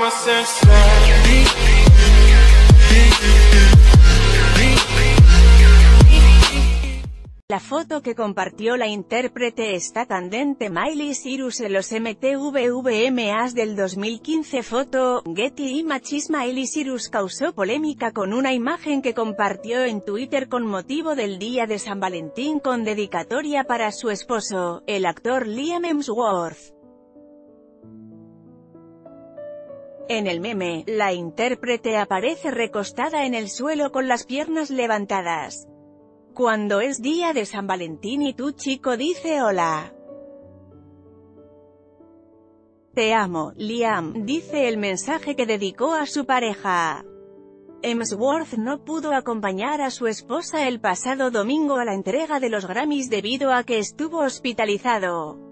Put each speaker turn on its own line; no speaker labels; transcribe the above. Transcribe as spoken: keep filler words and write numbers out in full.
La foto que compartió la intérprete está candente Miley Cyrus en los M T V V M As del dos mil quince. Foto, Getty Images. Miley Cyrus causó polémica con una imagen que compartió en Twitter con motivo del día de San Valentín con dedicatoria para su esposo, el actor Liam Hemsworth. En el meme, la intérprete aparece recostada en el suelo con las piernas levantadas. Cuando es día de San Valentín y tu chico dice hola. Te amo, Liam, dice el mensaje que dedicó a su pareja. Hemsworth no pudo acompañar a su esposa el pasado domingo a la entrega de los Grammys debido a que estuvo hospitalizado.